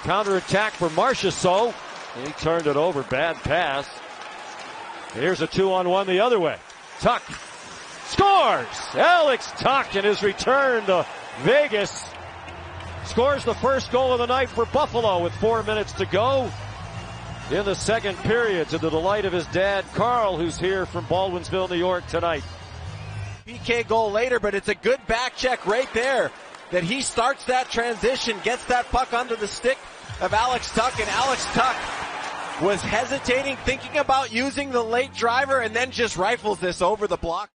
Counterattack for Marchessault. He turned it over. Bad pass. Here's a 2-on-1 the other way. Tuch scores! Alex Tuch in his return to Vegas scores the first goal of the night for Buffalo with 4 minutes to go in the second period, to the delight of his dad, Carl, who's here from Baldwinsville, New York tonight. PK goal later, but it's a good back check right there that he starts that transition, gets that puck under the stick of Alex Tuch, and Alex Tuch was hesitating, thinking about using the late driver, and then just rifles this over the block.